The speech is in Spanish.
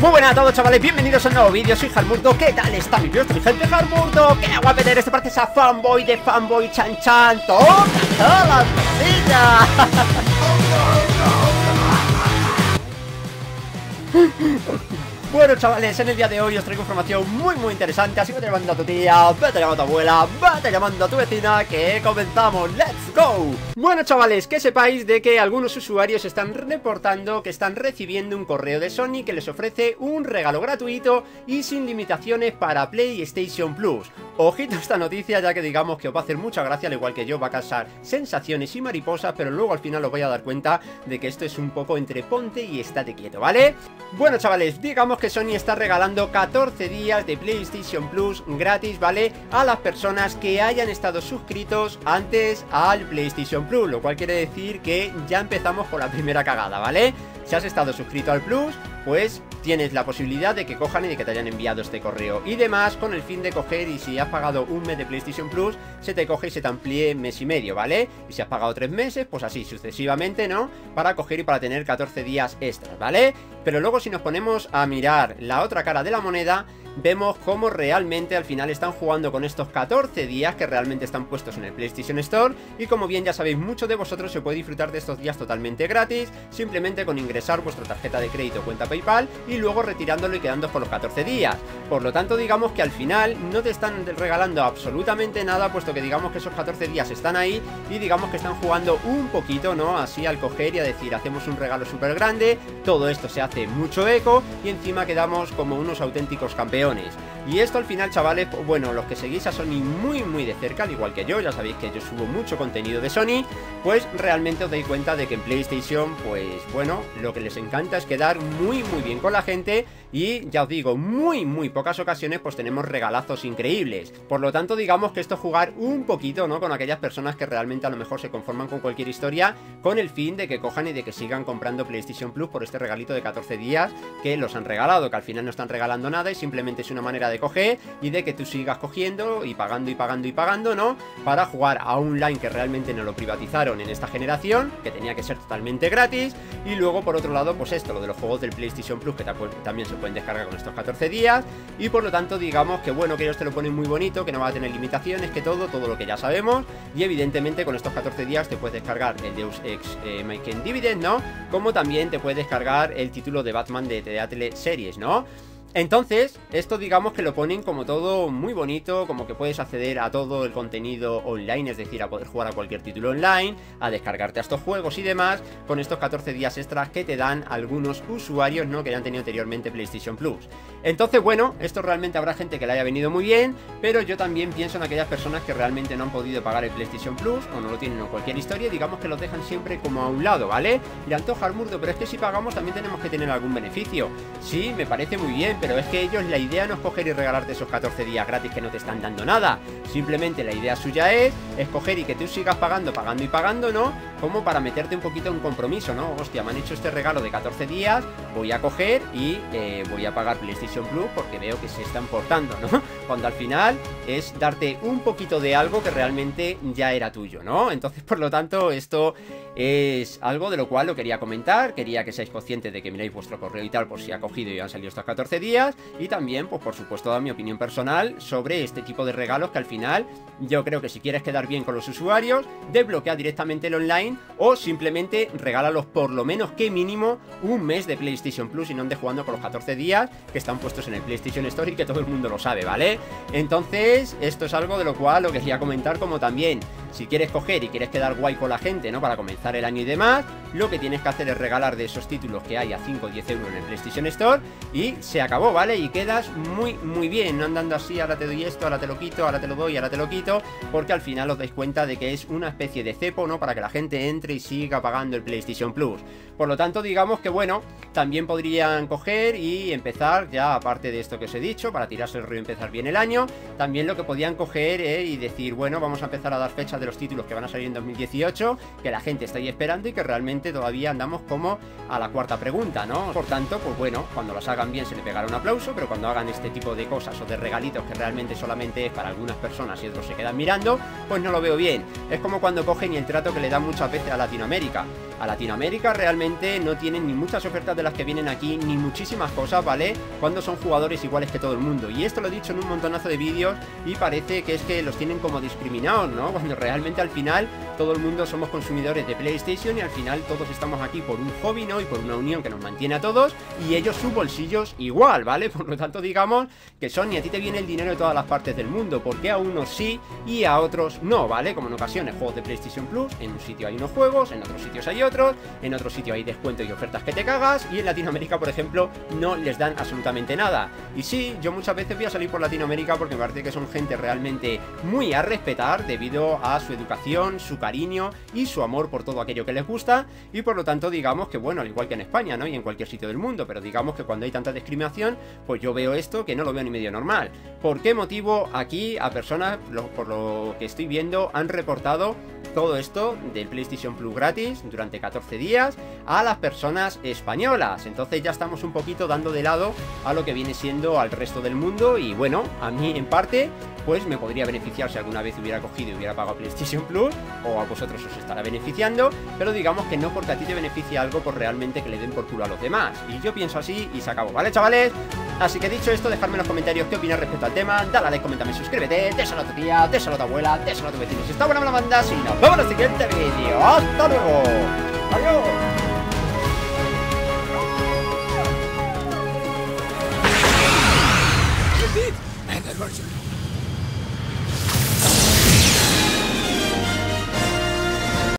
Muy buenas a todos, chavales, bienvenidos a un nuevo vídeo. Soy Jarmurdo. ¿Qué tal está mi gente? Jarmurdo, qué guapeter. Este parece esa fanboy de Fanboy Chan Chan. ¡Toca todas las cosillas! Bueno, chavales, en el día de hoy os traigo información muy interesante. Así que te llamando a tu tía, vete llamando a tu abuela, vete llamando a tu vecina, que comenzamos. ¡Let's go! Bueno, chavales, que sepáis de que algunos usuarios están reportando que están recibiendo un correo de Sony que les ofrece un regalo gratuito y sin limitaciones para PlayStation Plus. Ojito a esta noticia, ya que digamos que os va a hacer mucha gracia, al igual que yo, va a causar sensaciones y mariposas, pero luego al final os voy a dar cuenta de que esto es un poco entre ponte y estate quieto, ¿vale? Bueno, chavales, digamos que Sony está regalando 14 días de PlayStation Plus gratis, ¿vale? A las personas que hayan estado suscritos antes al PlayStation Plus, lo cual quiere decir que ya empezamos con la primera cagada, ¿vale? Si has estado suscrito al Plus, pues tienes la posibilidad de que cojan y de que te hayan enviado este correo y demás, con el fin de coger, y si has pagado un mes de PlayStation Plus, se te coge y se te amplíe mes y medio, ¿vale? Y si has pagado 3 meses, pues así sucesivamente, ¿no? Para coger y para tener 14 días extras, ¿vale? Pero luego si nos ponemos a mirar la otra cara de la moneda, vemos cómo realmente al final están jugando con estos 14 días que realmente están puestos en el PlayStation Store. Y como bien ya sabéis, muchos de vosotros se puede disfrutar de estos días totalmente gratis, simplemente con ingresar vuestra tarjeta de crédito o cuenta PayPal y luego retirándolo y quedando por los 14 días. Por lo tanto, digamos que al final no te están regalando absolutamente nada, puesto que digamos que esos 14 días están ahí y digamos que están jugando un poquito, ¿no? Así al coger y a decir, hacemos un regalo súper grande, todo esto se hace mucho eco y encima quedamos como unos auténticos campeones. Y esto al final, chavales, bueno, los que seguís a Sony muy de cerca, al igual que yo, ya sabéis que yo subo mucho contenido de Sony, pues realmente os dais cuenta de que en PlayStation, pues bueno, lo que les encanta es quedar muy bien con la gente. Y ya os digo, muy pocas ocasiones pues tenemos regalazos increíbles. Por lo tanto, digamos que esto es jugar un poquito, ¿no? Con aquellas personas que realmente a lo mejor se conforman con cualquier historia, con el fin de que cojan y de que sigan comprando PlayStation Plus por este regalito de 14 días que los han regalado, que al final no están regalando nada y simplemente es una manera de coger y de que tú sigas cogiendo y pagando, ¿no? Para jugar a online, que realmente no lo privatizaron en esta generación, que tenía que ser totalmente gratis. Y luego, por otro lado, pues esto, lo de los juegos del PlayStation Plus, que también se pueden descargar con estos 14 días. Y por lo tanto, digamos que bueno, que ellos te lo ponen muy bonito, que no va a tener limitaciones, que todo lo que ya sabemos. Y evidentemente con estos 14 días te puedes descargar el Deus Ex Mankind Dividend, ¿no? Como también te puedes descargar el título de Batman de la teleseries, ¿no? Entonces, esto digamos que lo ponen como todo muy bonito, como que puedes acceder a todo el contenido online, es decir, a poder jugar a cualquier título online, a descargarte a estos juegos y demás, con estos 14 días extras que te dan algunos usuarios, ¿no? Que ya han tenido anteriormente PlayStation Plus. Entonces, bueno, esto realmente habrá gente que le haya venido muy bien, pero yo también pienso en aquellas personas que realmente no han podido pagar el PlayStation Plus, o no lo tienen en cualquier historia, digamos que los dejan siempre como a un lado, ¿vale? Y Antoja Jarmurdo, pero es que si pagamos también tenemos que tener algún beneficio. Sí, me parece muy bien, pero es que ellos, la idea no es coger y regalarte esos 14 días gratis que no te están dando nada. Simplemente la idea suya es coger y que tú sigas pagando, ¿no? Como para meterte un poquito en compromiso, ¿no? Hostia, me han hecho este regalo de 14 días, voy a coger y voy a pagar PlayStation Plus porque veo que se están portando, ¿no? Cuando al final es darte un poquito de algo que realmente ya era tuyo, ¿no? Entonces, por lo tanto, esto es algo de lo cual lo quería comentar. Quería que seáis conscientes de que miráis vuestro correo y tal, por si ha cogido y han salido estos 14 días. Y también, pues por supuesto, dar mi opinión personal sobre este tipo de regalos, que al final yo creo que si quieres quedar bien con los usuarios, desbloquea directamente el online o simplemente regálalos por lo menos que mínimo un mes de PlayStation Plus y no andes jugando con los 14 días que están puestos en el PlayStation Store y que todo el mundo lo sabe, ¿vale? Entonces, esto es algo de lo cual lo quería comentar, como también si quieres coger y quieres quedar guay con la gente, ¿no? Para comenzar el año y demás, lo que tienes que hacer es regalar de esos títulos que hay a 5 o 10 euros en el PlayStation Store y se acabó, ¿vale? Y quedas muy bien, no andando así, ahora te doy esto, ahora te lo quito, ahora te lo doy, ahora te lo quito, porque al final os dais cuenta de que es una especie de cepo, ¿no? Para que la gente entre y siga pagando el PlayStation Plus. Por lo tanto, digamos que bueno, también podrían coger y empezar ya, aparte de esto que os he dicho, para tirarse el rollo y empezar bien el año, también lo que podían coger y decir, bueno, vamos a empezar a dar fechas de los títulos que van a salir en 2018, que la gente está ahí esperando y que realmente todavía andamos como a la cuarta pregunta, ¿no? Por tanto, pues bueno, cuando las hagan bien se le pegará un aplauso, pero cuando hagan este tipo de cosas o de regalitos que realmente solamente es para algunas personas y otros se quedan mirando, pues no lo veo bien. Es como cuando cogen y el trato que le dan muchas veces a Latinoamérica. a Latinoamérica realmente no tienen ni muchas ofertas de las que vienen aquí, ni muchísimas cosas, ¿vale? Cuando son jugadores iguales que todo el mundo. Y esto lo he dicho en un montonazo de vídeos y parece que es que los tienen como discriminados, ¿no? Cuando realmente al final todo el mundo somos consumidores de PlayStation y al final todos estamos aquí por un hobby, ¿no? Y por una unión que nos mantiene a todos y ellos sus bolsillos igual, ¿vale? Por lo tanto digamos que Sony, a ti te viene el dinero de todas las partes del mundo, porque a unos sí y a otros no, ¿vale? Como en ocasiones juegos de PlayStation Plus, en un sitio hay unos juegos, en otros sitios hay otros, en otro sitio hay descuento y ofertas que te cagas, y en Latinoamérica, por ejemplo, no les dan absolutamente nada. Y sí, yo muchas veces voy a salir por Latinoamérica porque me parece que son gente realmente muy a respetar debido a su educación, su cariño y su amor por todo aquello que les gusta, y por lo tanto digamos que bueno, al igual que en España, ¿no? Y en cualquier sitio del mundo, pero digamos que cuando hay tanta discriminación, pues yo veo esto que no lo veo ni medio normal. ¿Por qué motivo aquí a personas, por lo que estoy viendo, han reportado todo esto del PlayStation Plus gratis durante 14 días a las personas españolas? Entonces ya estamos un poquito dando de lado a lo que viene siendo al resto del mundo, y bueno, a mí en parte pues me podría beneficiar si alguna vez hubiera cogido y hubiera pagado PlayStation Plus, o a vosotros os estará beneficiando, pero digamos que no porque a ti te beneficie algo por realmente que le den por culo a los demás. Y yo pienso así y se acabó, ¿vale, chavales? Así que dicho esto, dejadme en los comentarios qué opinas respecto al tema, dale a like, coméntame, suscríbete, déselo a tu tía, déselo a tu abuela, déselo a tu vecino si está buena, me la mandas y nos vemos en el siguiente vídeo. ¡Hasta luego! ¡Adiós!